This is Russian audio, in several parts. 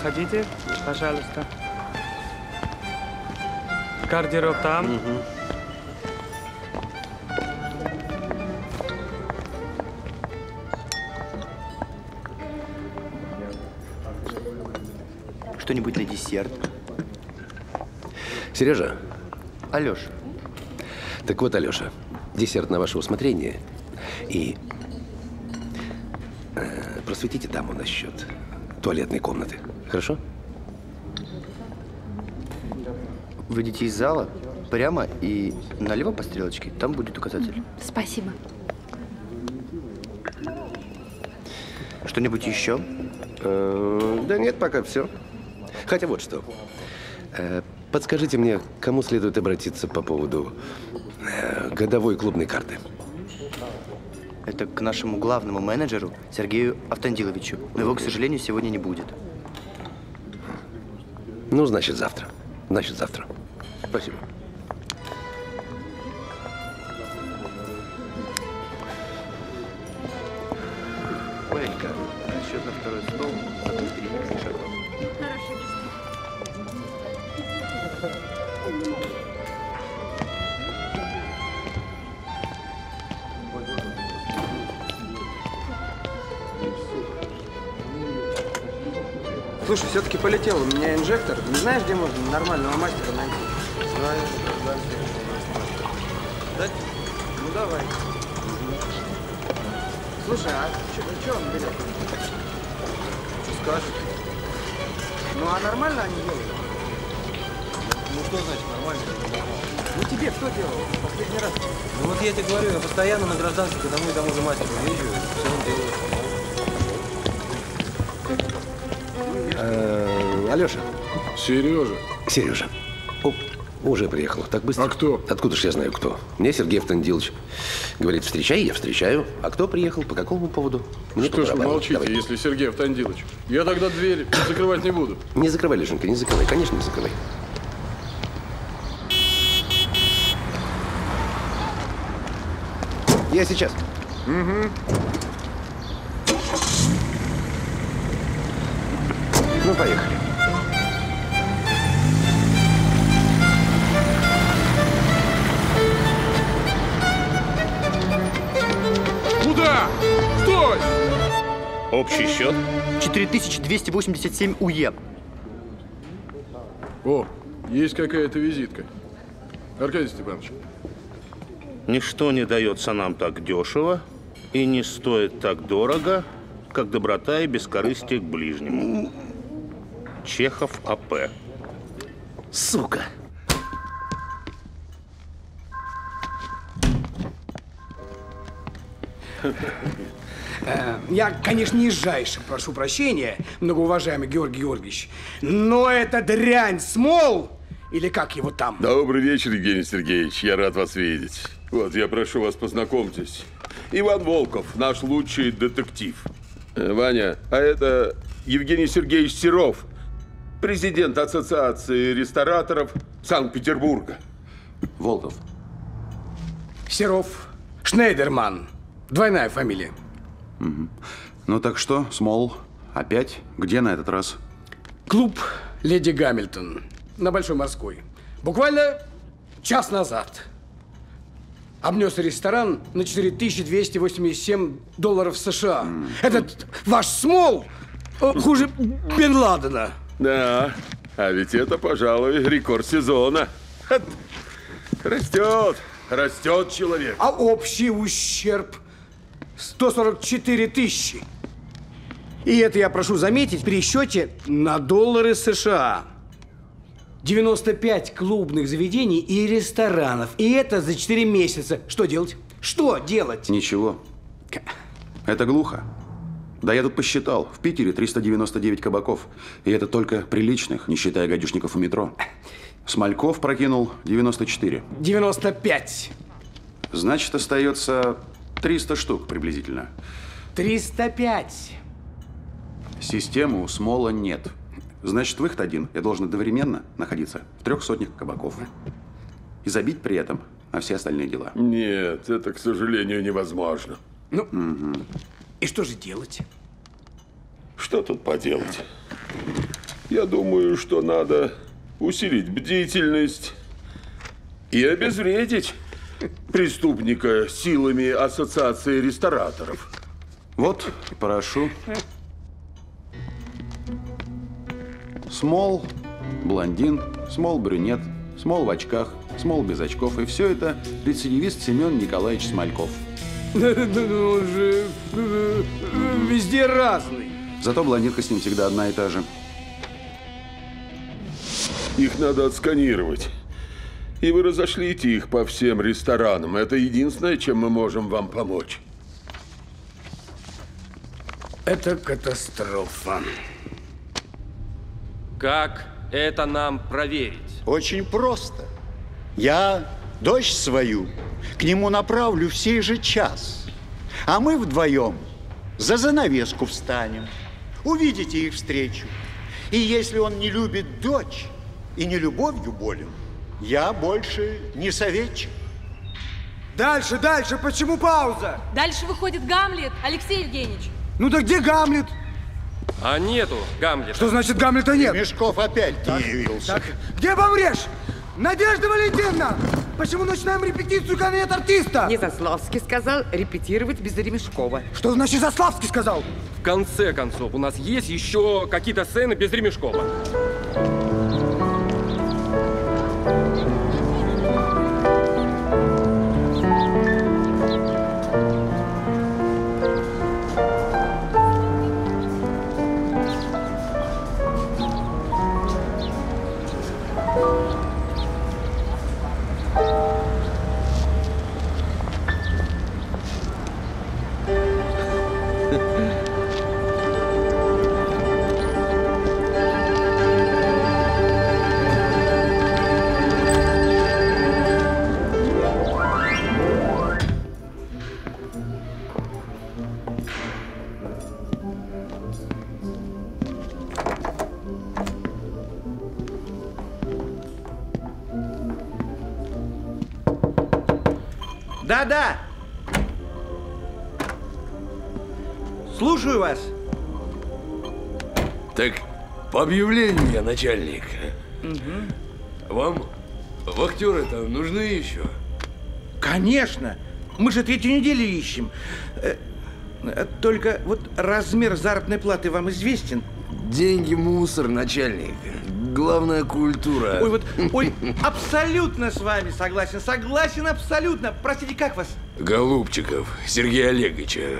Проходите, пожалуйста. Гардероб там. Что-нибудь на десерт? Сережа. Алеша. Так вот, Алеша, десерт на ваше усмотрение. И просветите даму насчет туалетной комнаты. Хорошо? Выйдите из зала прямо и налево по стрелочке. Там будет указатель. Спасибо. Что-нибудь еще? Да нет, пока все. Хотя вот что. Подскажите мне, к кому следует обратиться по поводу годовой клубной карты? Это к нашему главному менеджеру Сергею Автандиловичу. Но его, к сожалению, сегодня не будет. Ну, значит, завтра. Значит, завтра. Спасибо. Оленька, счет на второй стол за быстрее шагов. Слушай, все-таки полетел. У меня инжектор. Не знаешь, где можно нормального мастера найти? Знаю, да. Да? Ну давай. Слушай, а что он берет? Что скажешь? Ну а нормально они делают? Ну что значит нормально? Ну тебе кто делал последний раз? Ну вот я тебе говорю, я постоянно на гражданке к одному и тому же мастеру езжу, и все он делает. Алеша. Сережа. Сережа. Уже приехал. Так быстро? А кто? Откуда ж я знаю, кто? Мне Сергей Автандилович говорит, встречай, я встречаю. А кто приехал? По какому поводу? Мне Что ж вы молчите, Давай. если Сергей Автандилович? Я тогда дверь закрывать не буду. Не закрывай, Лешенька, не закрывай. Конечно, не закрывай. Я сейчас. Угу. Ну, поехали. Куда? Стой! Общий счет? 4287 УЕ. О, есть какая-то визитка. Аркадий Степанович. Ничто не дается нам так дешево и не стоит так дорого, как доброта и бескорыстие к ближнему. Чехов А.П. Сука! Я, конечно, нижайше прошу прощения, многоуважаемый Георгий Георгиевич, но это дрянь Смол, или как его там? Добрый вечер, Евгений Сергеевич. Я рад вас видеть. Вот, я прошу вас, познакомьтесь. Иван Волков, наш лучший детектив. Ваня, а это Евгений Сергеевич Серов, президент Ассоциации рестораторов Санкт-Петербурга. Волков. Серов Шнейдерман. Двойная фамилия. Угу. Ну так что, Смол, опять? Где на этот раз? Клуб «Леди Гамильтон» на Большой Морской. Буквально час назад. Обнес ресторан на $4287 США. Этот ваш Смол хуже Бен Ладена. Да, а ведь это, пожалуй, рекорд сезона. Растет, растет человек. А общий ущерб 144 тысячи. И это я прошу заметить в пересчете на доллары США. 95 клубных заведений и ресторанов. И это за 4 месяца. Что делать? Что делать? Ничего. Это глухо. Да я тут посчитал. В Питере 399 кабаков. И это только приличных, не считая гадюшников у метро. Смольков прокинул 94. 95. Значит, остается 300 штук приблизительно. 305. Системы у Смола нет. Значит, выход один. Я должен одновременно находиться в 300 кабаков. И забить при этом на все остальные дела. Нет, это, к сожалению, невозможно. Ну, и что же делать? Что тут поделать? Я думаю, что надо усилить бдительность и обезвредить преступника силами ассоциации рестораторов. Вот, прошу. Смол, блондин, смол, брюнет, смол в очках, смол без очков. И все это рецидивист Семен Николаевич Смальков. Он же везде разный. Зато блондинка с ним всегда одна и та же. Их надо отсканировать. И вы разошлите их по всем ресторанам. Это единственное, чем мы можем вам помочь. Это катастрофа. Как это нам проверить? Очень просто. Я дочь свою к нему направлю в сей же час. А мы вдвоем за занавеску встанем. Увидите их встречу. И если он не любит дочь и не любовью болен, я больше не советчик. Дальше, дальше, почему пауза? Дальше выходит Гамлет, Алексей Евгеньевич. Ну да где Гамлет? А нету Гамлета. Что значит Гамлета нет? Мешков опять не явился. Так, где помрешь? Надежда Валентиновна! Почему начинаем репетицию «Конец артиста»? Не Заславский сказал репетировать без Ремешкова. Что значит Заславский сказал? В конце концов, у нас есть еще какие-то сцены без Ремешкова. Да-да. Слушаю вас. Так, по объявлению я начальник. Вам вахтеры-то нужны еще? Конечно. Мы же 3-ю неделю ищем. Только вот размер заработной платы вам известен? Деньги мусор, начальник. Главная культура. Ой, абсолютно с вами согласен. Согласен абсолютно. Простите, как вас? Голубчиков Сергея Олеговича.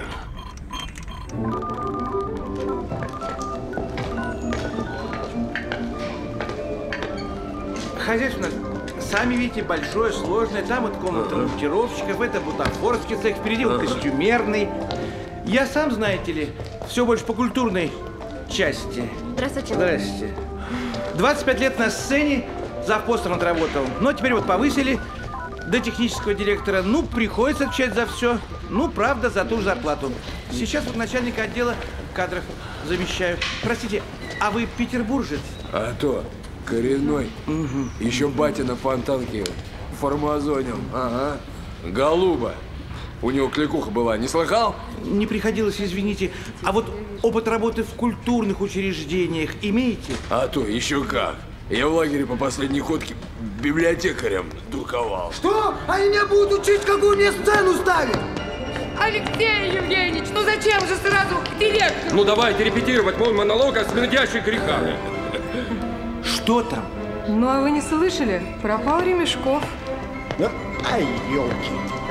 Хозяйство у нас, сами видите, большое, сложное. Там вот комната монтировщиков, это бутафорский цех, впереди вот костюмерный. Я сам, знаете ли, все больше по культурной части. Здравствуйте. Здрасте. 25 лет на сцене, завпостом отработал. Но теперь вот повысили до технического директора. Ну, приходится отвечать за все. Ну, правда, за ту же зарплату. Сейчас вот начальника отдела кадров замещаю. Простите, а вы петербуржец? А то, коренной. Еще батя на Фонтанке формазонил. Ага. Голуба. У него кликуха была, не слыхал? Не приходилось, извините. А вот опыт работы в культурных учреждениях имеете? А то, еще как. Я в лагере по последней ходке библиотекарем дурковал. Что? Они меня будут учить, какую мне сцену ставить? Алексей Евгеньевич, ну зачем же сразу к директору? Ну давайте репетировать мой монолог о смердящих грехах. Что там? Ну, а вы не слышали? Пропал Ремешков. Ай, елки.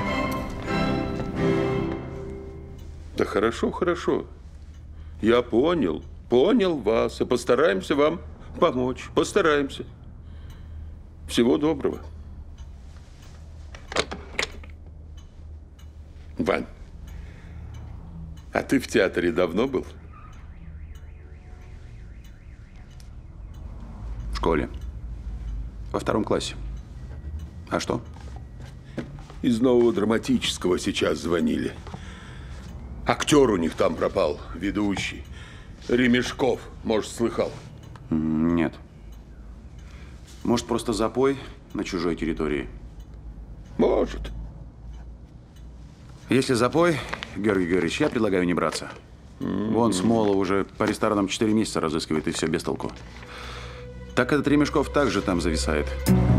Да хорошо, хорошо. Я понял вас и постараемся вам помочь. Постараемся. Всего доброго. Вань, а ты в театре давно был? В школе. Во 2 классе. А что? Из нового драматического сейчас звонили. Актер у них там пропал, ведущий. Ремешков, может, слыхал? Нет. Может, просто запой на чужой территории? Может. Если запой, Георгий Георгиевич, я предлагаю не браться. Вон Смолов уже по ресторанам 4 месяца разыскивает, и все без толку. Так этот Ремешков также там зависает.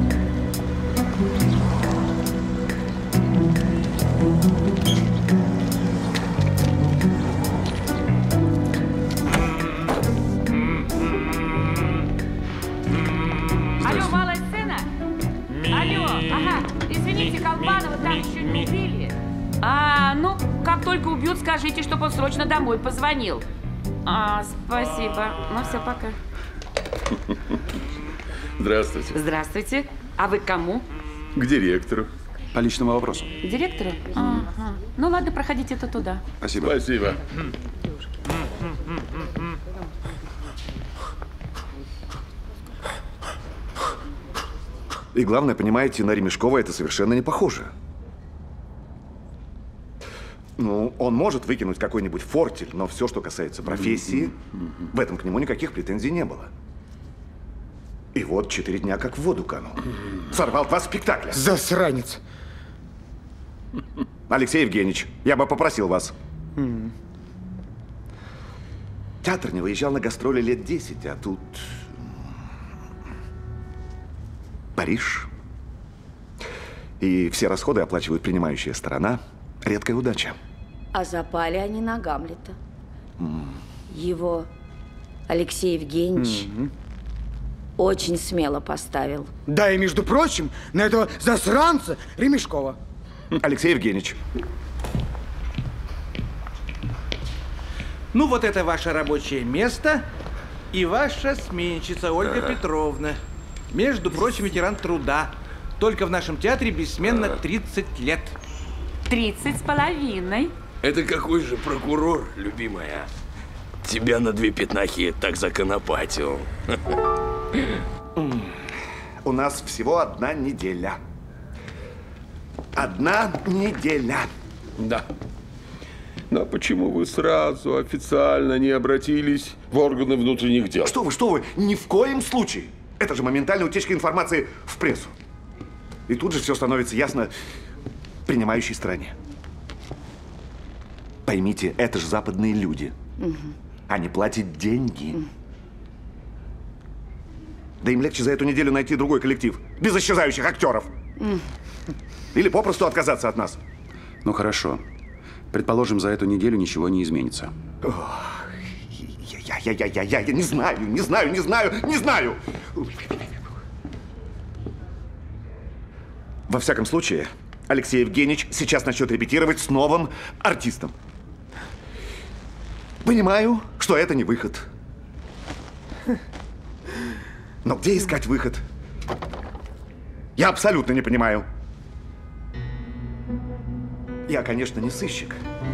Алло, малая сцена? Алло, ага. Извините, Колбанова там еще не убили. Ну, как только убьют, скажите, чтобы он срочно домой позвонил. Спасибо. Ну, все, пока. Здравствуйте. Здравствуйте. А вы к кому? К директору. По личному вопросу. Директору? Ага. Ну, ладно, проходите это туда. Спасибо. Спасибо. И главное, понимаете, на Ремешкова это совершенно не похоже. Ну, он может выкинуть какой-нибудь фортель, но все, что касается профессии, в этом к нему никаких претензий не было. И вот 4 дня как в воду канул. Сорвал 2 спектакля. Засранец. Алексей Евгеньевич, я бы попросил вас. Театр не выезжал на гастроли лет 10, а тут... Париж. И все расходы оплачивает принимающая сторона. Редкая удача. А запали они на Гамлета. Его Алексей Евгеньевич очень смело поставил. Да, и между прочим, на этого засранца Ремешкова. Алексей Евгеньевич. Ну, вот это ваше рабочее место и ваша сменщица Ольга Петровна. Между прочим, ветеран труда. Только в нашем театре бессменно 30 лет. 30 с половиной. Это какой же прокурор, любимая? Тебя на 2 пятнахи так законопатил. У нас всего 1 неделя. 1 неделя. Да. Но почему вы сразу официально не обратились в органы внутренних дел? Что вы, ни в коем случае. Это же моментальная утечка информации в прессу. И тут же все становится ясно принимающей стороне. Поймите, это же западные люди. Они платят деньги. Да им легче за эту неделю найти другой коллектив, без исчезающих актеров. Или попросту отказаться от нас. Ну хорошо. Предположим, за эту неделю ничего не изменится. Я не знаю. Во всяком случае, Алексей Евгеньевич сейчас начнет репетировать с новым артистом. Понимаю, что это не выход. Но где искать выход? Я абсолютно не понимаю. Я, конечно, не сыщик.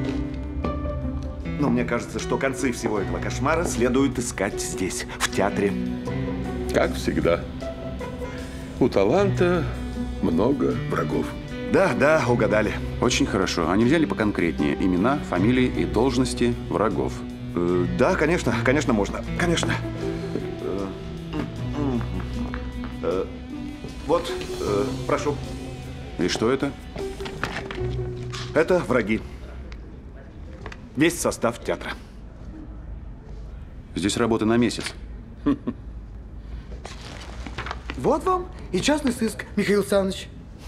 Но мне кажется, что концы всего этого кошмара следует искать здесь, в театре. Как всегда. У таланта много врагов. Да, угадали. Очень хорошо. А нельзя ли поконкретнее? Имена, фамилии и должности врагов? Да, конечно, можно. Конечно. Вот, прошу. И что это? Это враги. Весь состав театра. Здесь работа на месяц. Вот вам и частный сыск, Михаил Александрович.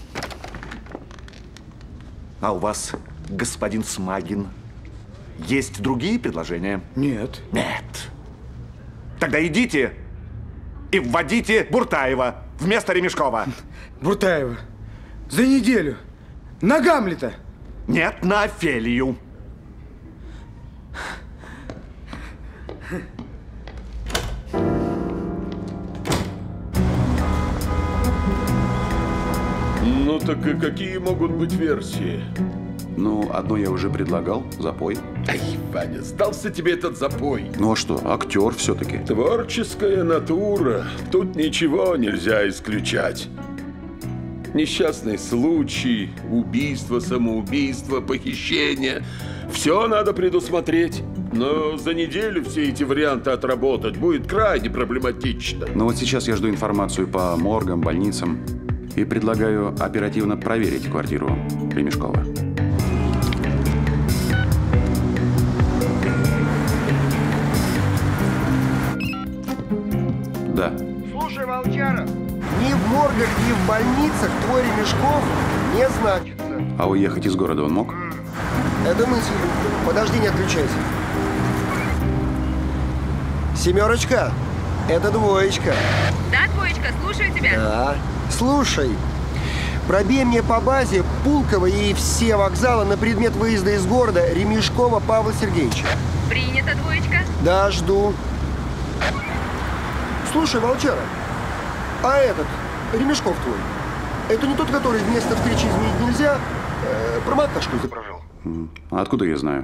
А у вас, господин Смагин, есть другие предложения? Нет. Нет. Тогда идите и вводите Буртаева вместо Ремешкова. Буртаева? За неделю? На Гамлета? Нет, на Офелию. Ну так и какие могут быть версии? Ну, одну я уже предлагал. Запой. Ай, Ваня, сдался тебе этот запой. Ну а что, актер все-таки. Творческая натура. Тут ничего нельзя исключать. Несчастный случай, убийство, самоубийство, похищение. Все надо предусмотреть. Но за неделю все эти варианты отработать будет крайне проблематично. Но вот сейчас я жду информацию по моргам, больницам. И предлагаю оперативно проверить квартиру Ремешкова. Да. Слушай, Волчара, ни в моргах, ни в больницах твой Ремешков не значится. А уехать из города он мог? Это мысль. Подожди, не отключайся. Семерочка, это двоечка. Да, двоечка, слушаю тебя. Да. Слушай, пробей мне по базе Пулково и все вокзалы на предмет выезда из города Ремешкова Павла Сергеевича. Принято, двоечка. Да, жду. Слушай, Волчара, а этот, Ремешков твой, это не тот, который вместо встречи изменить нельзя, промокашку изображал? А откуда я знаю?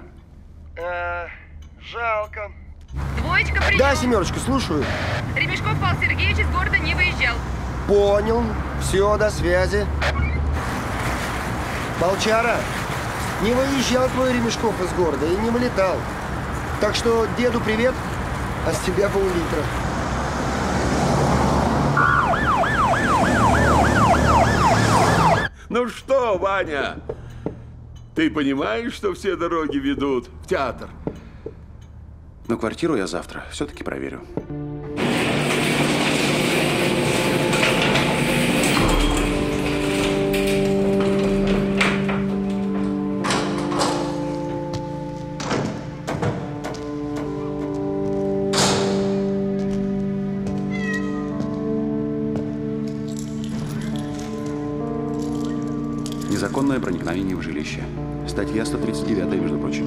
Жалко. Двоечка, принял. Да, семерочка, слушаю. Ремешков Павел Сергеевич из города не выезжал. Понял. Все, до связи. Волчара, не выезжал твой Ремешков из города и не вылетал. Так что деду привет, а с тебя пол-литра. Ну что, Ваня, ты понимаешь, что все дороги ведут в театр? Но квартиру я завтра все-таки проверю. Незаконное проникновение в жилище. Статья 139, между прочим.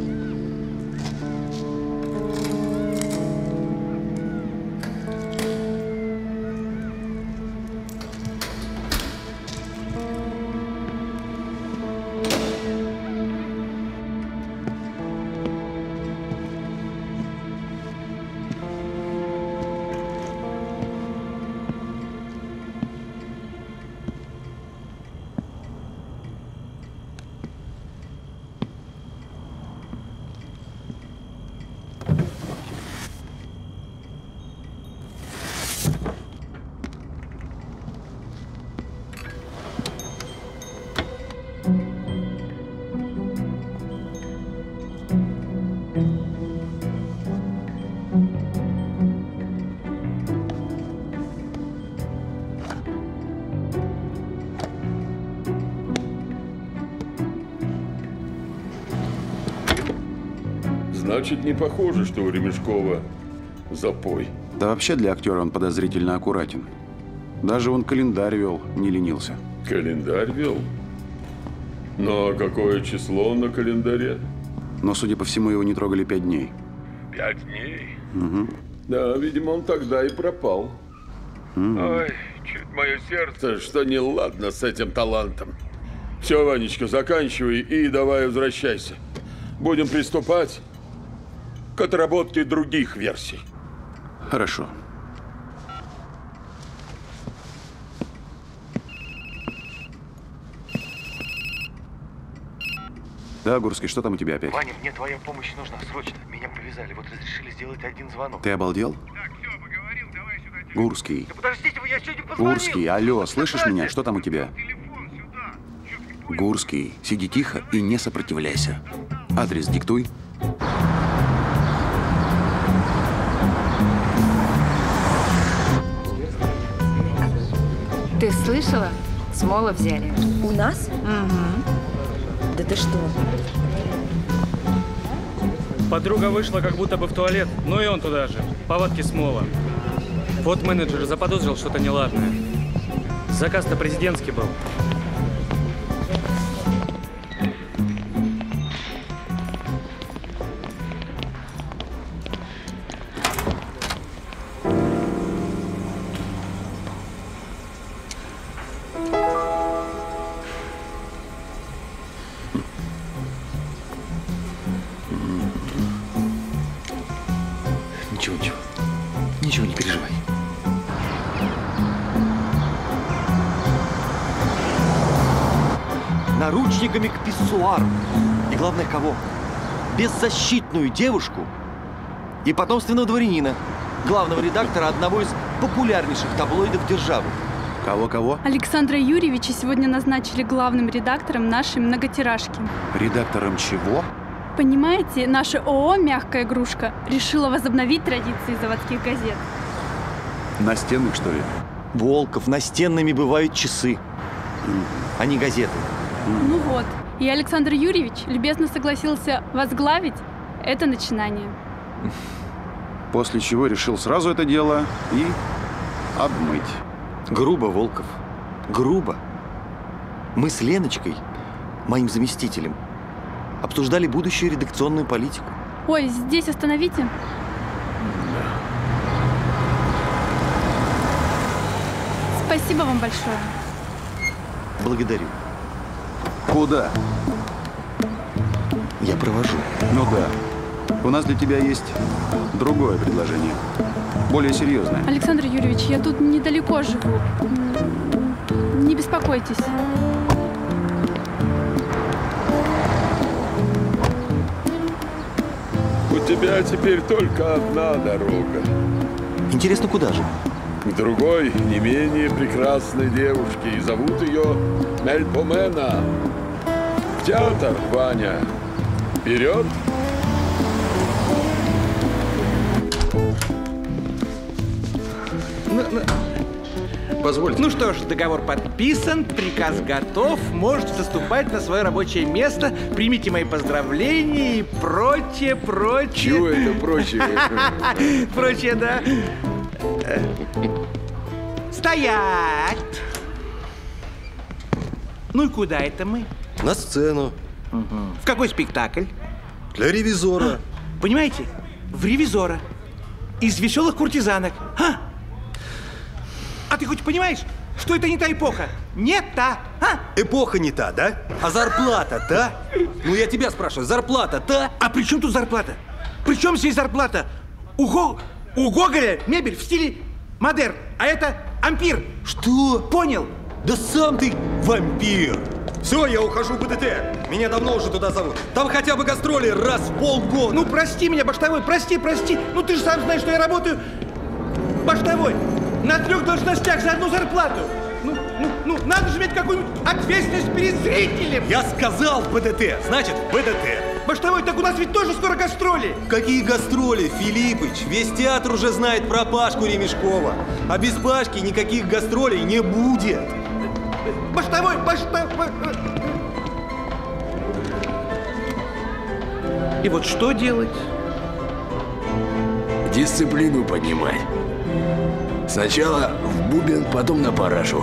Значит, не похоже, что у Ремешкова запой. Да вообще для актера он подозрительно аккуратен. Даже он календарь вел, не ленился. Календарь вел? Но какое число на календаре? Но, судя по всему, его не трогали 5 дней. 5 дней? Угу. Да, видимо, он тогда и пропал. Ой, чуть мое сердце, что неладно с этим талантом. Все, Ванечка, заканчивай и давай возвращайся. Будем приступать к отработке других версий. Хорошо. Да, Гурский, что там у тебя опять? Ваня, мне твоя помощь нужна срочно. Меня повязали, вот разрешили сделать один звонок. Ты обалдел? Так, все, поговорил, давай сюда. Гурский. Да подождите, я сегодня позвонил. Гурский, алло, слышишь меня? Что там у тебя? Гурский, сиди тихо и не сопротивляйся. Адрес диктуй. Ты слышала? Смола взяли. У нас? Угу. Да ты что? Подруга вышла как будто бы в туалет, ну и он туда же. Повадки Смола. Вот менеджер заподозрил что-то неладное. Заказ-то президентский был. Ничего, не переживай. Наручниками к писсуару. И главное, кого? Беззащитную девушку и потомственного дворянина, главного редактора одного из популярнейших таблоидов державы. Кого-кого? Александра Юрьевича сегодня назначили главным редактором нашей многотиражки. Редактором чего? Понимаете, наша ООО «Мягкая игрушка» решила возобновить традиции заводских газет. Настенных, что ли? Волков, настенными бывают часы, а не газеты. Ну вот, и Александр Юрьевич любезно согласился возглавить это начинание. После чего решил сразу это дело и обмыть. Грубо, Волков. Грубо. Мы с Леночкой, моим заместителем, обсуждали будущую редакционную политику. Ой, здесь остановите. Спасибо вам большое. Благодарю. Куда? Я провожу. Ну да. У нас для тебя есть другое предложение. Более серьезное. Александр Юрьевич, я тут недалеко живу. Не беспокойтесь. У тебя теперь только одна дорога. Интересно, куда же? К другой, не менее прекрасной девушке. И зовут ее Мельпомена. В театр, Ваня. Вперед! Позвольте. Ну что ж, договор подписан, приказ готов, можете заступать на свое рабочее место, примите мои поздравления и прочее. Чего это прочее? Прочее, да. Стоять! Ну и куда это мы? На сцену. В какой спектакль? Для ревизора. Понимаете? В ревизора. Из веселых куртизанок. А ты хоть понимаешь, что это не та эпоха? Не та, Эпоха не та, да? А зарплата та? Ну, я тебя спрашиваю, зарплата та? А при чем тут зарплата? При чем здесь зарплата? У Гоголя мебель в стиле модерн, а это ампир. Что? Понял? Да сам ты вампир. Все, я ухожу в БДТ. Меня давно уже туда зовут. Там хотя бы гастроли раз в полгода. Ну, прости меня, Баштовой, прости. Ну, ты же сам знаешь, что я работаю, Баштовой, на 3 должностях за одну зарплату. Ну, надо же иметь какую-нибудь ответственность перед зрителем. Я сказал в БДТ, значит, в БДТ. Баштовой, так у нас ведь тоже скоро гастроли. Какие гастроли, Филиппыч? Весь театр уже знает про Пашку Ремешкова. А без Пашки никаких гастролей не будет. Баштовой. И вот что делать? Дисциплину поднимать. Сначала в бубен, потом на парашу.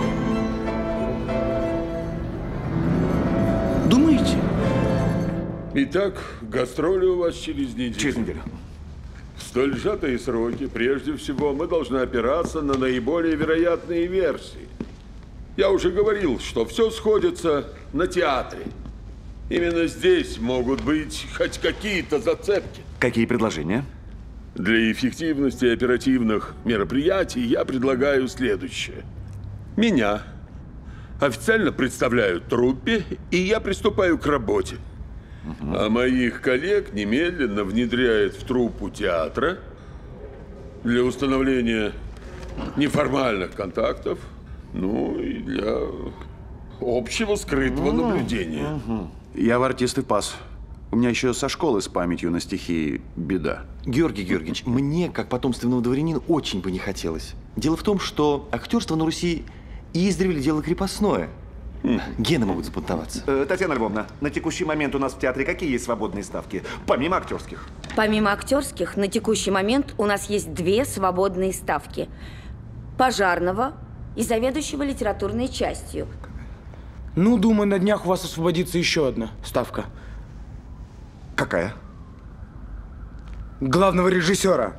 Думаете? Итак, гастроли у вас через неделю. Через неделю. В столь сжатые сроки, прежде всего, мы должны опираться на наиболее вероятные версии. Я уже говорил, что все сходится на театре. Именно здесь могут быть хоть какие-то зацепки. Какие предложения? Для эффективности оперативных мероприятий я предлагаю следующее. Меня официально представляют труппе, и я приступаю к работе. А моих коллег немедленно внедряют в труппу театра для установления неформальных контактов, ну и для общего скрытого наблюдения. Я в артисты пас. У меня еще со школы с памятью на стихи беда. Георгий Георгиевич, мне, как потомственному дворянину, очень бы не хотелось. Дело в том, что актерство на Руси издревле дело крепостное. Гены могут взбунтоваться. Татьяна Львовна, на текущий момент у нас в театре какие есть свободные ставки, помимо актерских? Помимо актерских, на текущий момент у нас есть 2 свободные ставки. Пожарного и заведующего литературной частью. Ну, думаю, на днях у вас освободится еще одна ставка. Какая? Главного режиссера.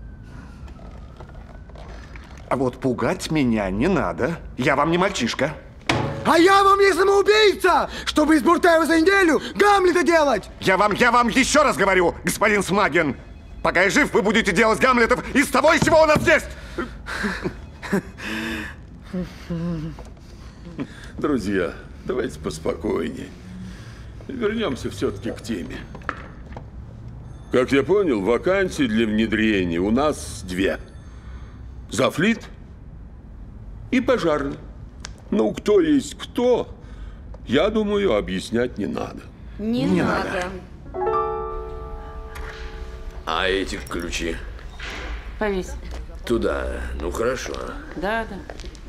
А вот пугать меня не надо. Я вам не мальчишка. А я вам не самоубийца, чтобы из Буртаева за неделю Гамлета делать! Я вам еще раз говорю, господин Смагин. Пока я жив, вы будете делать Гамлетов из того, из чего у нас есть! Друзья, давайте поспокойнее. Вернемся все-таки к теме. Как я понял, вакансий для внедрения у нас 2. Завфлит и пожарный. Ну, кто есть кто, я думаю, объяснять не надо. Не надо. А эти ключи? Повесь. Туда. Ну, хорошо. Да, да.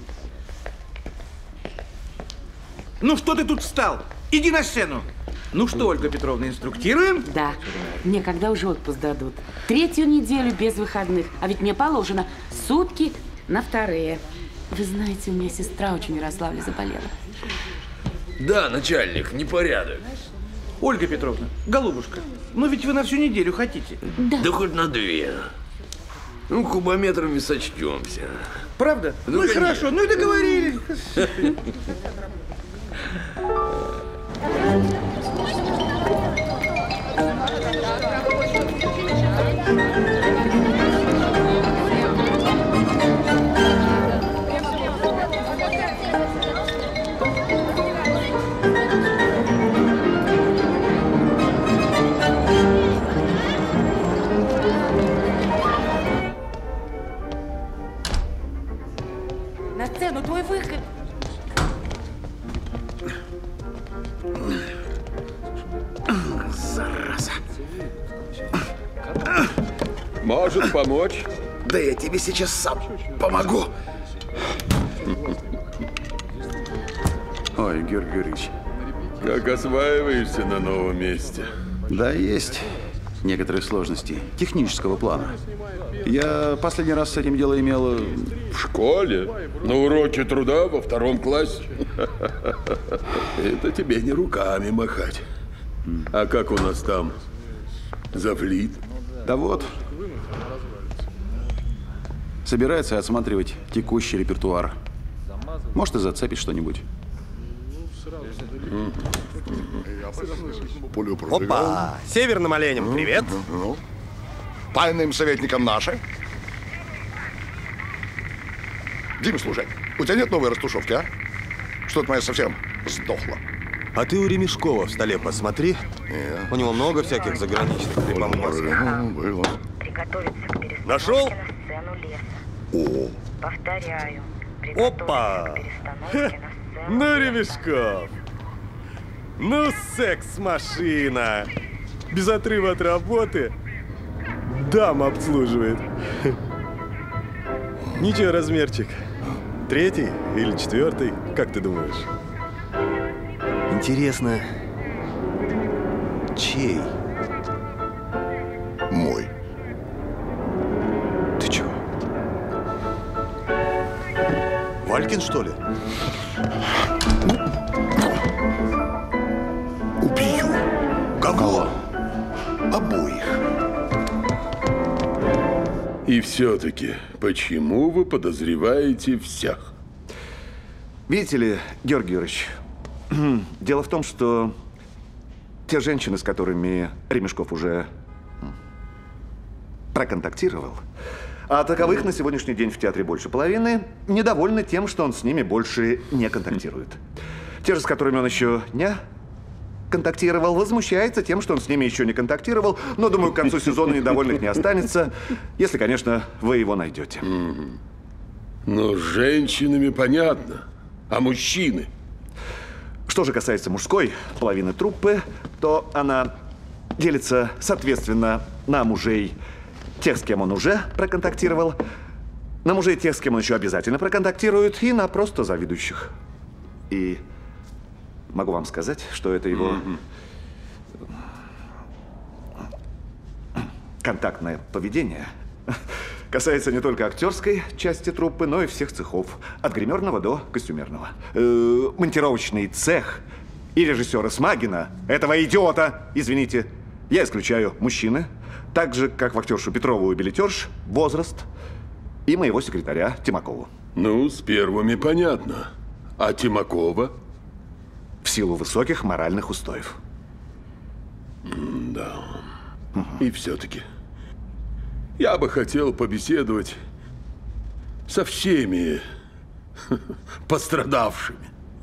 Ну что ты тут встал? Иди на сцену. Ну что, Ольга Петровна, инструктируем? Да. Мне когда уже отпуск дадут? 3-ю неделю без выходных. А ведь мне положено сутки на 2-е. Вы знаете, у меня сестра очень в Ярославле заболела. Да, начальник, непорядок. Ольга Петровна, голубушка, ну ведь вы на всю неделю хотите. Да хоть на 2. Ну, кубометрами сочтемся. Правда? Ну, Ну и конечно. хорошо, ну и договорились. На сцену, твой выход. Зараза. Может помочь? Да я тебе сейчас сам помогу. Ой, Георгий Георгиевич. Как осваиваешься на новом месте? Да, есть некоторые сложности технического плана. Я последний раз с этим дело имел... В школе? На уроке труда во 2 классе? Это тебе не руками махать. А как у нас там? Завлит? Да вот. Собирается осматривать текущий репертуар. Может, и зацепит что-нибудь. Опа! Северным оленям привет! Тайным советникам наши. Дим, слушай, у тебя нет новой растушевки, а? Что-то моя совсем сдохла. А ты у Ремешкова в столе посмотри. У него много всяких заграничных прибамбасов. Было. Нашел? О. Повторяю. Опа! Ну, Ремешков! Ну, секс-машина! Без отрыва от работы. Дам обслуживает. Ничего, размерчик. 3-й или 4-й, как ты думаешь? Интересно, чей? Мой. Ты чего? Валькин, что ли? Убью. Кого? Обоих. И все-таки, почему вы подозреваете всех? Видите ли, Георгий Георгиевич, дело в том, что те женщины, с которыми Ремешков уже проконтактировал, а таковых на сегодняшний день в театре больше половины, недовольны тем, что он с ними больше не контактирует. Те же, с которыми он еще не контактировал, возмущается тем, что он с ними еще не контактировал, но, думаю, к концу сезона недовольных не останется, если, конечно, вы его найдете. Ну, с женщинами понятно, а мужчины? Что же касается мужской половины труппы, то она делится, соответственно, на мужей тех, с кем он уже проконтактировал, на мужей тех, с кем он еще обязательно проконтактирует, и на просто завидующих. И могу вам сказать, что это его контактное поведение касается не только актерской части труппы, но и всех цехов. От гримерного до костюмерного. Монтировочный цех и режиссера Смагина, этого идиота, извините, я исключаю мужчины, так же, как в актершу Петрову и билетерш, возраст и моего секретаря Тимакову. Ну, с первыми понятно. А Тимакова? В силу высоких моральных устоев. Да. И все-таки я бы хотел побеседовать со всеми пострадавшими.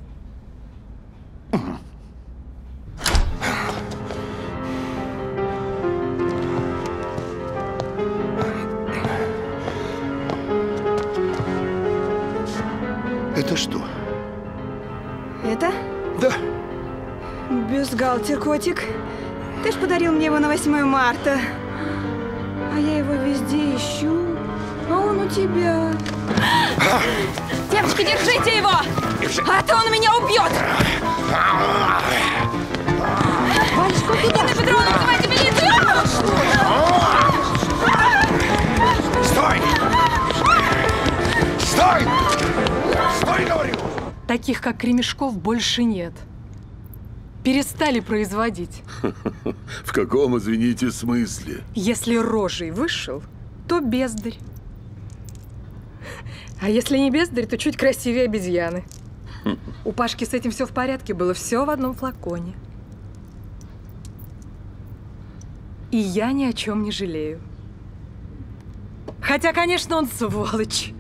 Это что? Это? Да. Бюстгальтер, котик. Ты ж подарил мне его на 8 марта. А я его везде ищу. А он у тебя. Девочки, держите его! А то он меня убьет! Валечка, куда? Инна Петровна, вызывайте милицию! Стой! Стой! Стой, говорю! Таких, как Ремешков, больше нет. Перестали производить. В каком, извините, смысле? Если рожей вышел, то бездарь. А если не бездарь, то чуть красивее обезьяны. У Пашки с этим все в порядке было, все в одном флаконе. И я ни о чем не жалею. Хотя, конечно, он сволочь.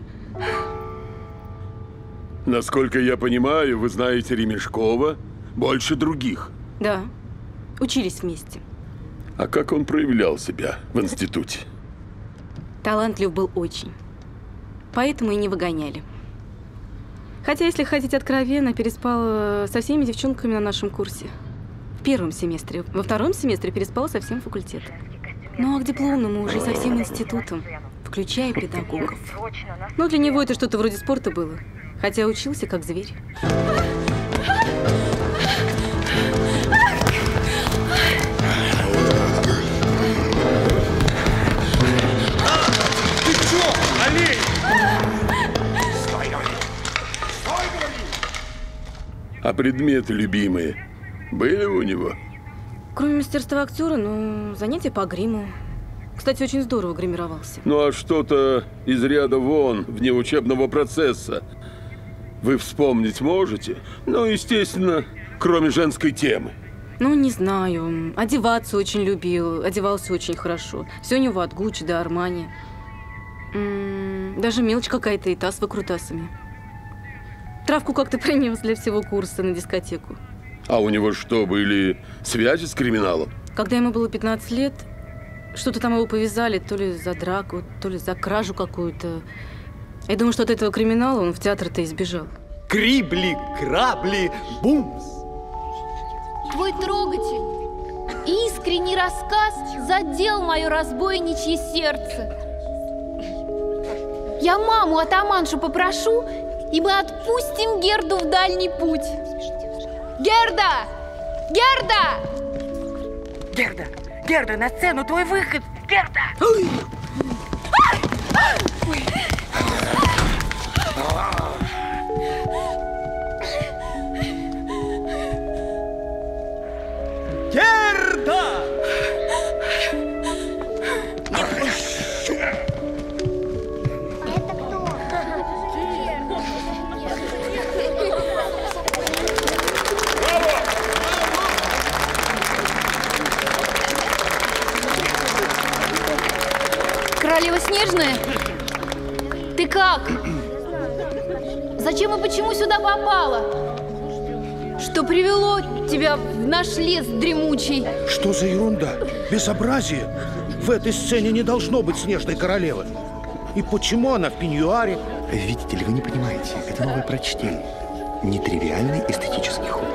Насколько я понимаю, вы знаете Ремешкова больше других. Да, учились вместе. А как он проявлял себя в институте? Талантлив был очень. Поэтому и не выгоняли. Хотя, если хотите откровенно, переспал со всеми девчонками на нашем курсе. В первом семестре. Во втором семестре переспал со всем факультетом. Ну а к дипломному уже со всем институтом, включая педагогов. Но для него это что-то вроде спорта было. Хотя учился как зверь. Ты чё, олень? Стой, говори! Стой, говори! А предметы любимые были у него? Кроме мастерства актера, ну, занятия по гриму. Кстати, очень здорово гримировался. Ну а что-то из ряда вон, вне учебного процесса, вы вспомнить можете? Ну, естественно, кроме женской темы. Ну, не знаю. Одеваться очень любил. Одевался очень хорошо. Все у него от Гуччи до Армани. Даже мелочь какая-то и та с выкрутасами. Травку как-то принес для всего курса на дискотеку. А у него что, были связи с криминалом? Когда ему было 15 лет, что-то там его повязали, то ли за драку, то ли за кражу какую-то. Я думаю, что от этого криминала он в театр-то избежал. Крибли, крабли, бумс. Твой трогательный, искренний рассказ задел мое разбойничье сердце. Я маму атаманшу попрошу, и мы отпустим Герду в дальний путь. Герда! Герда! Герда! Герда, на сцену, твой выход! Герда! Герда! Королева Снежная? Ты как? Зачем и почему сюда попала? Что привело тебя в наш лес дремучий? Что за ерунда? Безобразие! В этой сцене не должно быть Снежной Королевы. И почему она в пеньюаре? Видите ли, вы не понимаете, это новое прочтение. Нетривиальный эстетический ход.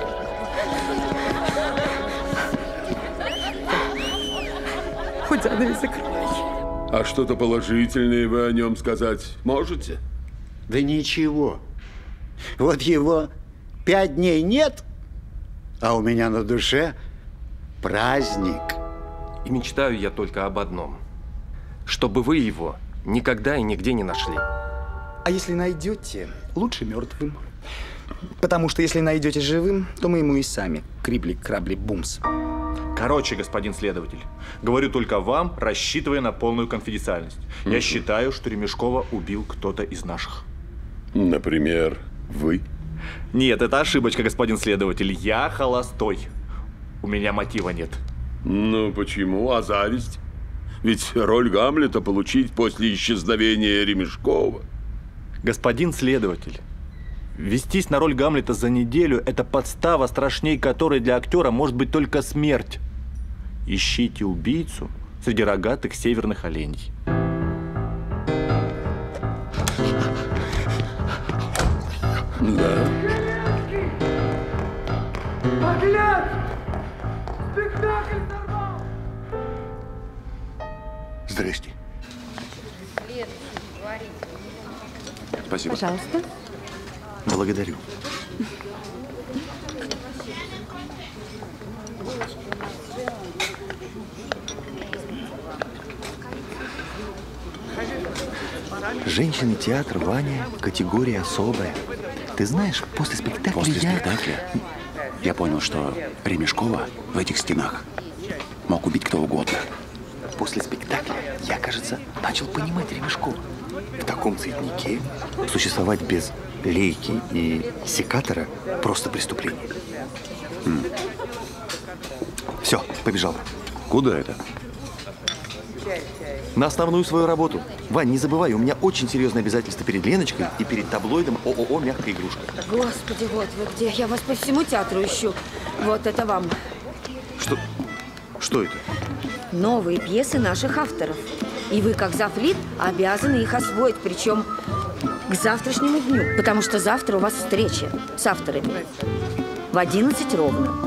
Хоть занавес закрой. А что-то положительное вы о нем сказать можете? Да ничего. Вот его 5 дней нет, а у меня на душе праздник. И мечтаю я только об одном. Чтобы вы его никогда и нигде не нашли. А если найдете, лучше мертвым. Потому что если найдете живым, то мы ему и сами. Крибли, крабли, бумс. Короче, господин следователь, говорю только вам, рассчитывая на полную конфиденциальность. Я считаю, что Ремешкова убил кто-то из наших. Например, вы? Нет, это ошибочка, господин следователь. Я холостой. У меня мотива нет. Ну, почему? А зависть? Ведь роль Гамлета получить после исчезновения Ремешкова. Господин следователь, вестись на роль Гамлета за неделю – это подстава, страшней которой для актера может быть только смерть. Ищите убийцу среди рогатых северных оленей. Да. Погляд! Спектакль сорвал! Здрасте. Спасибо. Пожалуйста. Благодарю. Женщины театр, Ваня, категория особая. Ты знаешь, после спектакля После спектакля я понял, что Ремешкова в этих стенах мог убить кто угодно. После спектакля я, кажется, начал понимать Ремешкова. В таком цветнике существовать без лейки и секатора просто преступление. Все, побежал. Куда это? На основную свою работу. Вань, не забывай, у меня очень серьезные обязательства перед Леночкой и перед таблоидом ООО «Мягкая игрушка». Господи, вот вы где. Я вас по всему театру ищу. Вот это вам. Что это? Новые пьесы наших авторов. И вы, как завлит, обязаны их освоить. Причем к завтрашнему дню. Потому что завтра у вас встреча с авторами. В 11 ровно.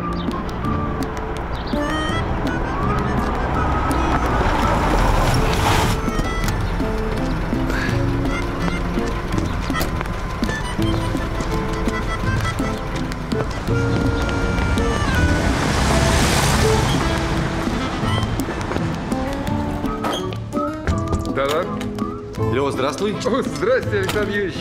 Да-да. Лёва, здравствуй. О, здрасте, Александр Юрьевич.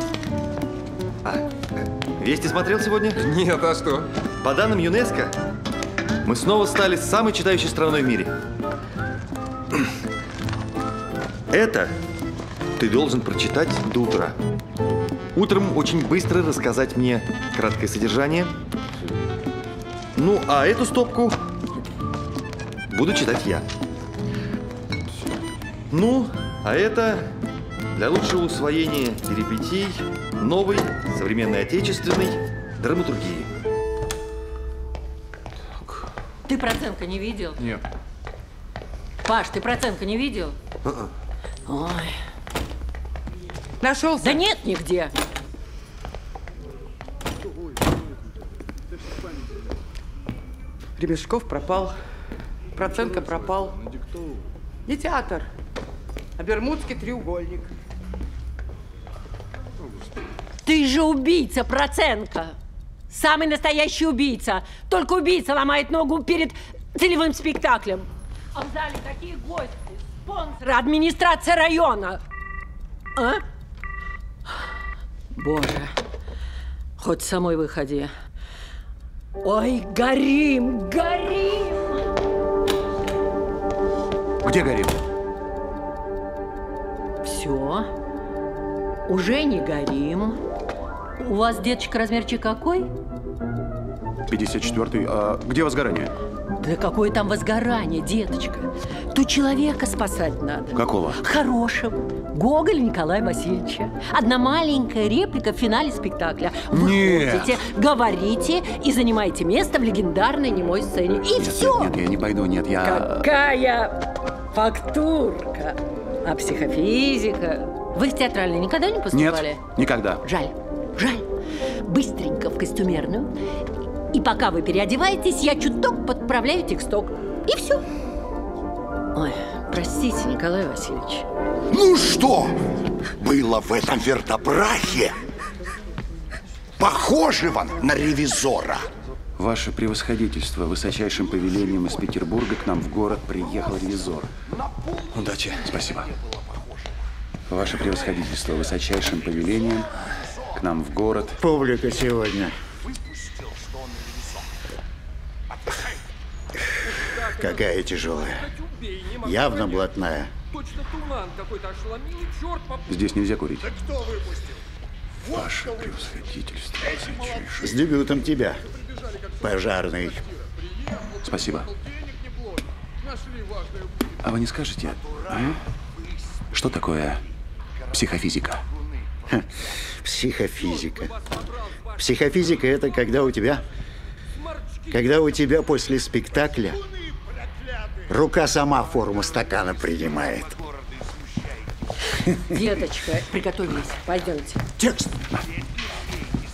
Вести смотрел сегодня? Нет, а что? По данным ЮНЕСКО, мы снова стали самой читающей страной в мире. Это ты должен прочитать до утра. Утром очень быстро рассказать мне краткое содержание. Ну, а эту стопку буду читать я. Ну, а это для лучшего усвоения перипетий новой, современной, отечественной драматургии. Ты Проценко не видел? Нет. Паш, ты Проценко не видел? Ой. Нашелся? Да нет нигде. Ремешков пропал. Проценко пропал. Не театр, а Бермудский треугольник. Ты же убийца, Проценко. Самый настоящий убийца. Только убийца ломает ногу перед целевым спектаклем. А в зале такие гости, спонсоры, администрация района. А? Боже, хоть самой выходи. Ой, горим, горим! Где горим? Все. Уже не горим. У вас, деточка, размерчик какой? 54-й. А где возгорание? Да какое там возгорание, деточка? Тут человека спасать надо. Какого? Хорошего. Гоголя Николая Васильевича. Одна маленькая реплика в финале спектакля. Вы ходите, говорите и занимаете место в легендарной немой сцене. И все. Нет, я не пойду, нет, я... Какая фактурка. А психофизика? Вы в театральной никогда не поступали? Нет, никогда. Жаль, жаль. Быстренько в костюмерную. И пока вы переодеваетесь, я чуток подправляю тексток. И все. Ой, простите, Николай Васильевич. Ну что было в этом вердобрахе похожего на ревизора? Ваше превосходительство, высочайшим повелением из Петербурга к нам в город приехал ревизор. Удачи. Спасибо. Ваше превосходительство, высочайшим повелением к нам в город... Публика сегодня. Какая тяжелая. Явно блатная. Здесь нельзя курить. Ваше превосходительство, высочайшим... С дебютом тебя, пожарный. Спасибо. А вы не скажете, что такое психофизика? Психофизика. Психофизика – это когда у тебя после спектакля рука сама форму стакана принимает. Деточка, приготовились. Пойдемте. Текст.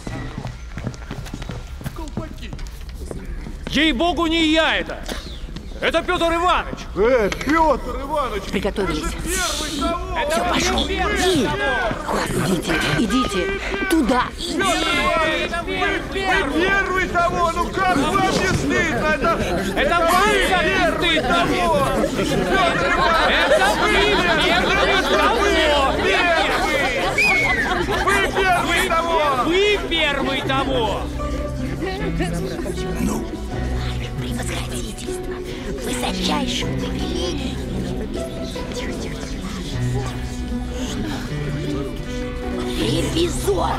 Ей-богу, не я это! Это Петр Иванович! Петр Иванович! Приготовились. Это Все, пошел. Иди. Идите. Туда. Иди. Вы первый того! Ну как вам не стыдно? Это вам не стыдно! Это вы первый того! Вы первый того! Вы первый того! Ну? Превосходительство, высочайшее повеление. Ревизор!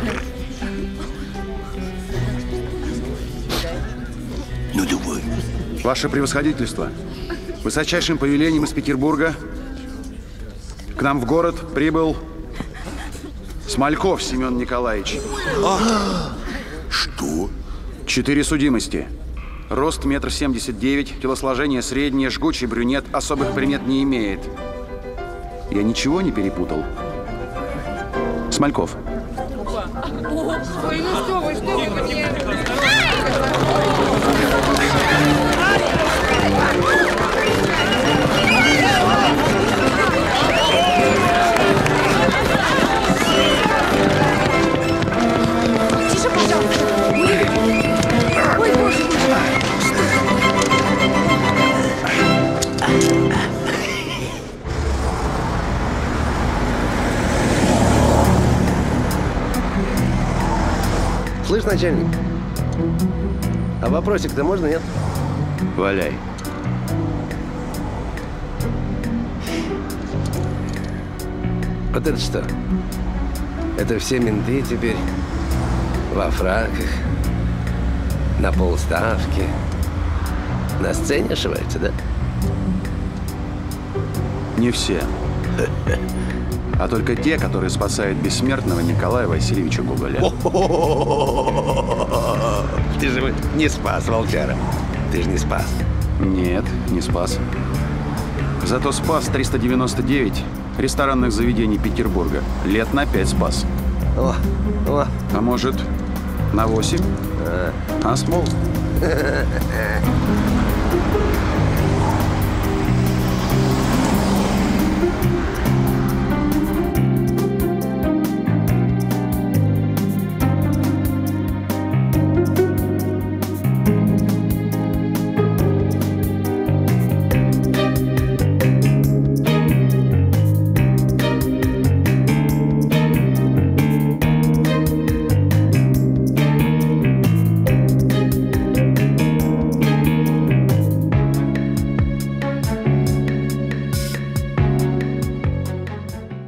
Ну давай. Ваше превосходительство, высочайшим повелением из Петербурга к нам в город прибыл Смольков Семен Николаевич. Что? 4 судимости. Рост 1,79 м, телосложение среднее, жгучий брюнет, особых примет не имеет. Я ничего не перепутал? Смольков. Ой, ну что вы, Тише, пожалуйста. Ой, боже мой. Слышь, начальник, а вопросик-то можно, нет? Валяй. Вот это что? Это все менты теперь во фраках, на полставки, на сцене ошиваются, да? Не все. А только те, которые спасают бессмертного Николая Васильевича Гоголя. Ты же не спас, волчара. Ты же не спас. Нет, не спас. Зато спас 399 ресторанных заведений Петербурга. Лет на 5 спас. О. А может, на 8? А смол?